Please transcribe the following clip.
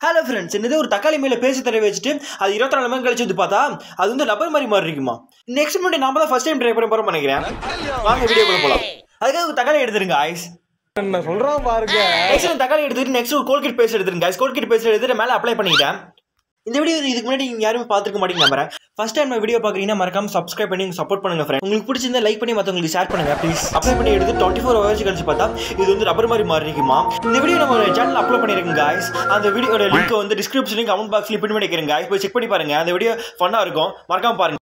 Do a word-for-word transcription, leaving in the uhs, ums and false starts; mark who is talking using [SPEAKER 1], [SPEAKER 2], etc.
[SPEAKER 1] Hello friends, இந்த ஒரு தக்காளி மேல பேசி தர வச்சுட்டு அது இருபத்தி நாலு மணி கழிச்சு வந்து பார்த்தா அது வந்து ரப்பர் மாதிரி மாதிரி இருக்குமா. இந்த எக்ஸ்பெரிமெண்ட் நாம தான் ஃபர்ஸ்ட் டைம் ட்ரை பண்ண போறோம் நினைக்கிறேன். வாங்க வீடியோக்குள்ள போலாம். அதுக்காக தக்காளி எடுத்துருங்க ஐஸ்.
[SPEAKER 2] என்ன சொல்றான் பாருங்க.
[SPEAKER 1] நெக்ஸ்ட் தக்காளி எடுத்துட்டு நெக்ஸ்ட் ஒரு கோல்கேட் பேஸ்ட் எடுத்துருங்க ஐஸ். கோல்கேட் பேஸ்ட் எடுத்துட்டு மேல அப்ளை பண்ணிட்டேன். இந்த வீடியோ இதுக்கு முன்னாடி நீங்க யாரும் பார்த்துக்க மாட்டீங்க நம்புறேன். ஃபர்ஸ்ட் டைம் வீடியோ பாக்குறீங்கன்னா மறக்காம சப்ஸ்கிரைப் பண்ணி சப்போர்ட் பண்ணுங்க ஃப்ரெண்ட். உங்களுக்கு பிடிச்சிருந்தா லைக் பண்ணி மத்தவங்களுக்கு ஷேர் பண்ணுங்க ப்ளீஸ். அப்ளை பண்ணி எடுத்து டுவெண்ட்டி ஃபோர் ஹவர்ஸ் கழிச்சு பார்த்தா இது வந்து ரப்பர் மாதிரி மாறி இருக்குமா. இந்த வீடியோ நம்ம சேனல் அப்லோட் பண்ணிருக்கோம் गाइस. அந்த வீடியோட லிங்க் வந்து டிஸ்கிரிப்ஷன்ல கமெண்ட் பாக்ஸ்ல பின் பண்ணி வைக்கிறேன் गाइस. போய் செக் பண்ணி பாருங்க. அந்த வீடியோ ஃபன்னா இருக்கும், மறக்காம பாருங்க.